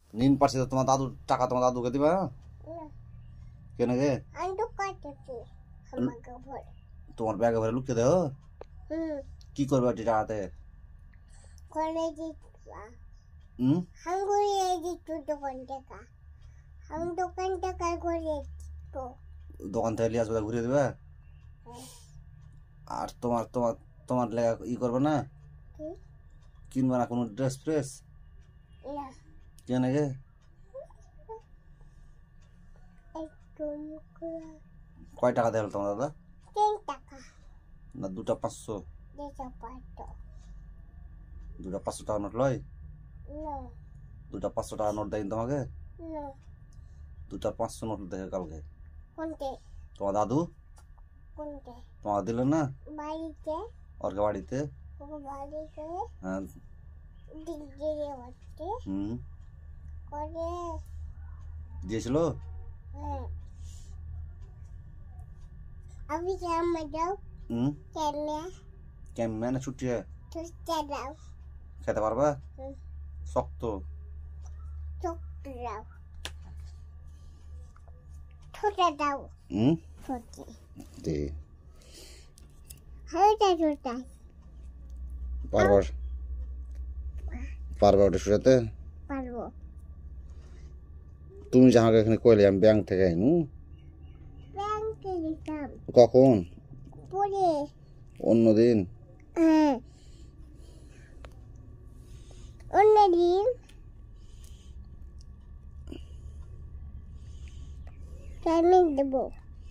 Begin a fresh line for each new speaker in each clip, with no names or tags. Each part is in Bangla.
ঋণ পাচ্ছি তো তোমার দাদু টাকা তোমার দাদুকে দিবা কেন গে তোমার ব্যাগে ভরে লুকিয়ে দেও কি করবে ওই টাকাতে দোকান থেকে লিয়ে আসবে ঘুরিয়ে দেবে আর তোমার তোমার তোমার লেগা ই করবে না কিনবে না কোনো ড্রেস ফ্রেস কেন গে কয় টাকা দেবে তোমার দাদা না 2টা 500 2টা 500 টাকা নোট লয় 2টা 500 টাকা নোট দেয় তোমাকে 2টা 500 নোট দেখে কালকে তোমার দাদু তোমাকে দিল না ওর বাড়িতে হ্যাঁ দিয়েছিল
अभी क्या मजाओ
কেমনে না ছুটি
दाओ
খেতে পারবা শক্ত
दाओ छोटा दाओ छोटे
দে
छोटा
পারবার পারবা ওটা শুয়াতে
पारबो
তুমি যাহাকে এখানে কইলে আমি ব্যাংক থেকে আইনু
बैंक दिखाम
কখন
पूरे
অন্যদিন
उन्नदीन टाइमिंग देबो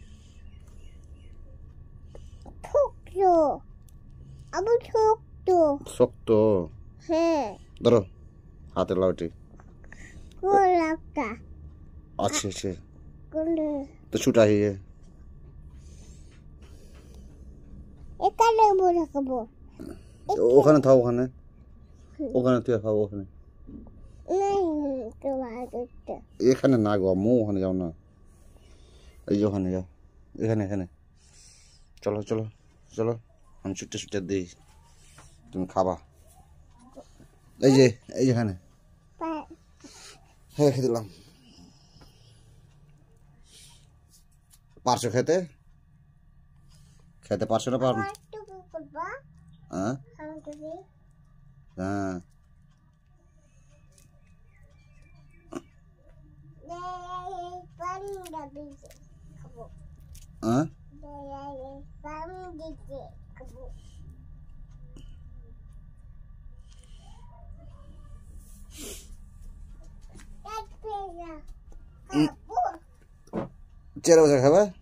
ठोक दो अब ठोक दो
শক্ত
হ্যাঁ
ধরো হাতে লাউটি
গোলাপটা
আছে আছে
কোন
তো ছুটা হিয়ে
এখানে বড় খাবো
ওখানে থাও ওখানে ওখানে তুই খাও ওখানে
নাই তোমার দুটো
এখানে না গো মো ওখানে যাও না এই যে ওখানে যাও এখানে এখানে চলো চলো চলো আমি ছুটে ছুটে দিই তুমি খাবা এই যে এখানে হ্যাঁ খেতে দিলাম পারছো খেতে খেতে পারছো না পারো হ্যাঁ হ্যাঁ হ্যাঁ চেরা বসে খাবা